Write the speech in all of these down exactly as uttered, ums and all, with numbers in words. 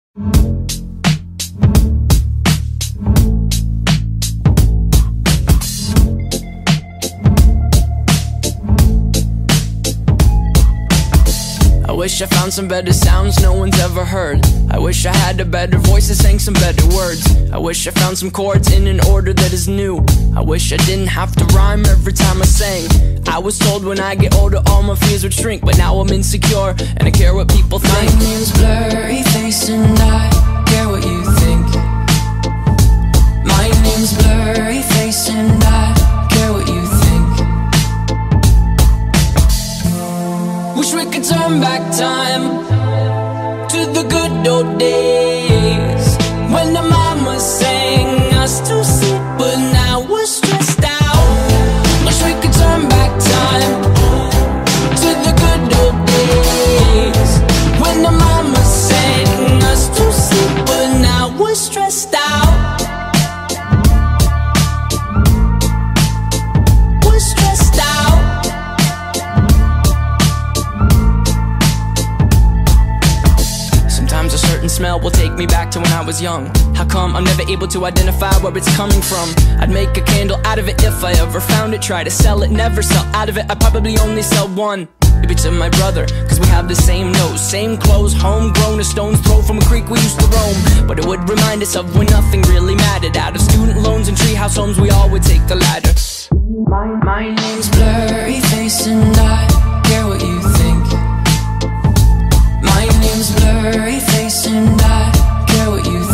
I wish I found some better sounds no one's ever heard. I wish I had a better voice that sang some better words. I wish I found some chords in an order that is new. I wish I didn't have to rhyme every time I sang. I was told when I get older all my fears would shrink, but now I'm insecure and I care what people think. My name's Blurryface and I care what you think. My name's Blurryface and I care what you think. Wish we could turn back time to the good old days when the mama sang us to sleep, but now we're stressed out. Wish we could turn back time to the good old days when the mama sang us to sleep, but now we're stressed out. We're stressed out. Sometimes a certain smell will take me back to when I was young. How come I'm never able to identify where it's coming from? I'd make a candle out of it if I ever found it. Try to sell it, never sell out of it. I'd probably only sell one. Maybe to my brother, cause we have the same nose, same clothes, homegrown, a stone's throw from a creek we used to roam. But it would remind us of when nothing really mattered. Out of student loans and treehouse homes, we all would take the ladder. My, my name's Blurryface and I care what you think. My name's Blurryface and I care what you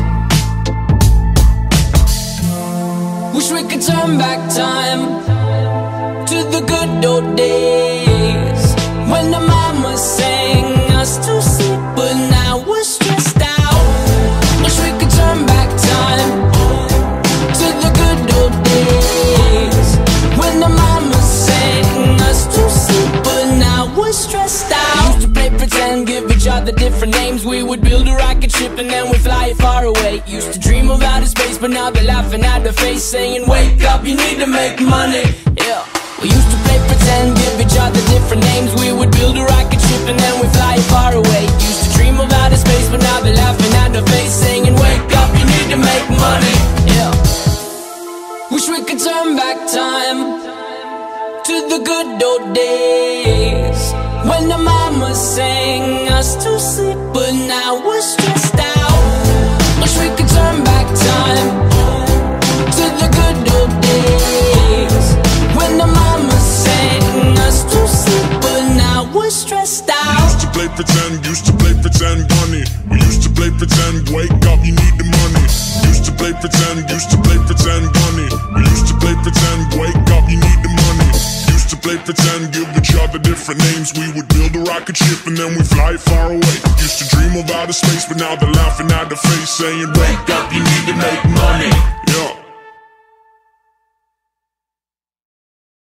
think. Wish we could turn back time to the good old days when the mama sang us to sleep, but now we're stressed out. Wish we could turn back time to the good old days when the mama sang us to sleep, but now we're stressed out. Used to play pretend, give each other different names. We would build a rocket ship and then we'd fly far away. Used to dream of outer space, but now they're laughing at the face, saying wake up, you need to make money. Yeah. We used to play pretend, give each other different names. We would build a rocket ship and then we'd fly far away. Used to dream of outer space, but now they're laughing at the face, saying wake up, you need to make money. Yeah. Wish we could turn back time to the good old days when the mama sang us to sleep, but now we're stressed out. Wish we could turn back time to the good old days when the mama sang us to sleep, but now we're stressed out. Used to play pretend, used to play pretend bunny. We used to play pretend, wake up, you need the money. Used to play pretend, used to play pretend bunny. We used to play pretend, wake up, you need the money. Used to play pretend, give each other different names. We would build a rocket ship and then we fly far away. Used to dream of outer space, but now they're laughing at the face, saying wake up, you need to make money.